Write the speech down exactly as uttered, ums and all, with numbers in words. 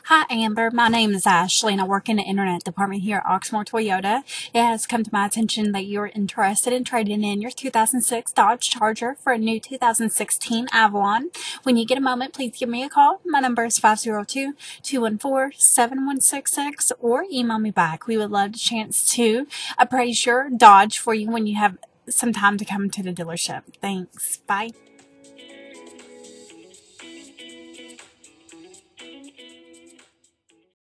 Hi, Amber. My name is Ashley, and I work in the internet department here at Oxmoor Toyota. It has come to my attention that you're interested in trading in your two thousand six Dodge Charger for a new two thousand sixteen Avalon. When you get a moment, please give me a call. My number is five zero two, two one four, seven one six six, or email me back. We would love the chance to appraise your Dodge for you when you have some time to come to the dealership. Thanks. Bye.